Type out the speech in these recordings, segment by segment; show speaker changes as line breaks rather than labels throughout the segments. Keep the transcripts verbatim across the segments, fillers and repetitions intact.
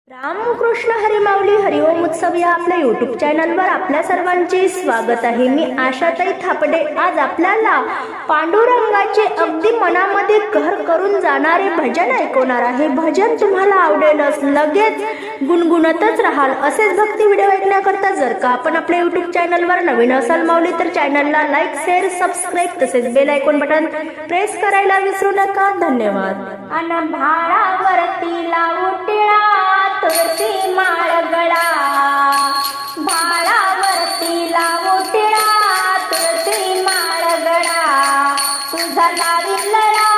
रामकृष्ण हरी माऊली हरिओम उत्सव या आपल्या यूट्यूब चॅनलवर आपल्या सर्वांचे स्वागत आहे। मी आशाताई थापडे आज आपल्याला पांडुरंगाचे अगदी मनामध्ये घर करून जाणारे भजन ऐकवणार आहे। भजन तुम्हाला आवडेलच, लगेच गुणगुणतच राहाल। असेच भक्ती व्हिडिओ ऐकण्याकरता जर का आपण आपल्या यूट्यूब चॅनलवर नवीन असाल माऊली तर चॅनलला लाईक, शेअर, सबस्क्राईब तसेच बेल आयकॉन बटन प्रेस करायला विसरू नका। धन्यवाद।
अन भाळावरती लावू टिळा तुळशी माळ गळा, भाळावरती लावू टिळा तुळशी माळ गळा, तुझा लावी लळा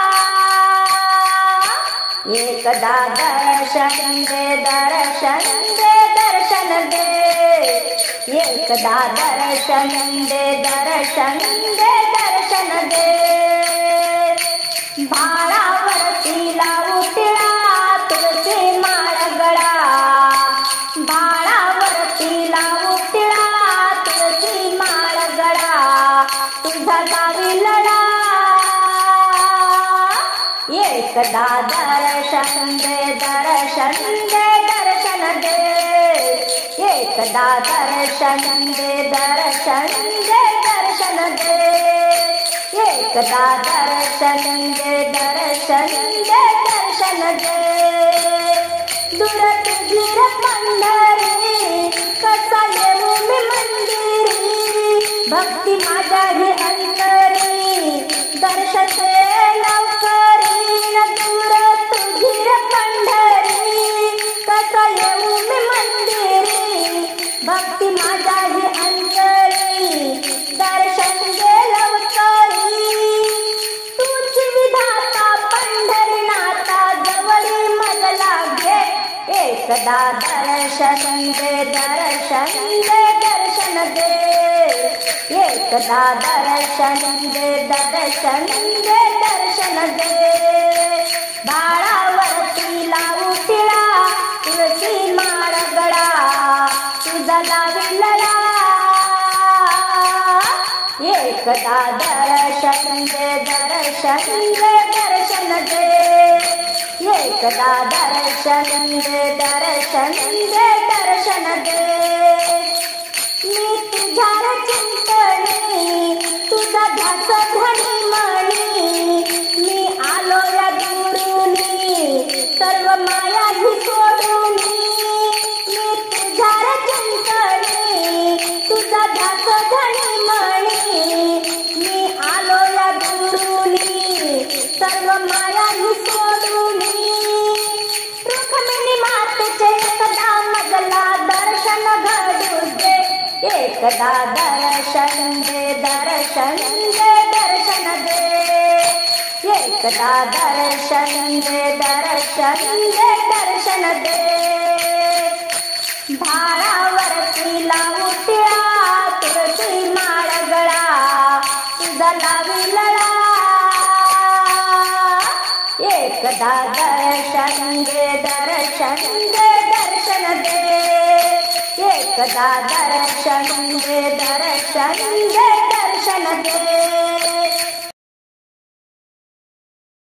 एकदा दर्शन दे दर्शन दे दर्शन दे, एकदा दर्शन दे दर्शन दे दर्शन दे, भाळावरती लावू टिळा तुळशी माळ गळा, भाळावरती लावू टिळा तुळशी माळ गळा, तुझा लावी लळा एकदा दर्शन दे दर्शन दे दर्शन दे, एकदा दर्शन दे दर्शन दे दर्शन दे, एकदा दर्शन दे दर्शन दे दर्शन दे, दूर तुझी रे पंढरी कसा येऊ मी मंदिरी, भक्ती माझ्या ही अंतरी दर्शन दे लवकरी, दूर तुझी रे पंढरी कसा येऊ मी मंदिरी, भक्ती माझ्या ही अंतरी दर्शन दे लवकरी, तुझी विधाता पंढरीनाथा जवळी मला लागे, एकदा दर्शन दे दर्शन दे दर्शन दे, एकदा दर्शन दे दर्शन दे दर्शन दे, भाळावरती लावू टिळा तुळशी माळ गळा, तुझा लावी लळा एकदा दर्शन दे दर्शन दे दर्शन दे, एकदा दर्शन दे दर्शन दे दर्शन दे, मी तुझ्या चिंतनी तुझा ध्यास धनी मणी, मी आलो या दुरुनी सर्व माया ही सोडूनी, मी तुझ्या चिंतनी तुझा ध्यास धनी मणी, मी आलो या दुरुनी सर्व माया ही सोडूनी, रुक्मिणी मातेचे एकदा मजला दर्शन घडू दे, एकदा दर्शन दे दर्शन दे दर्शन दे, एकदा दर्शन दे दर्शन दे दर्शन दे, भाळावरती लावू टिळा तुळशी माळ गळा, तुझा लावी लळा एकदा दर्शन दे दर्शन दे दर्शन दे, एकदा दर्शन दे दर्शन दे दर्शन दे।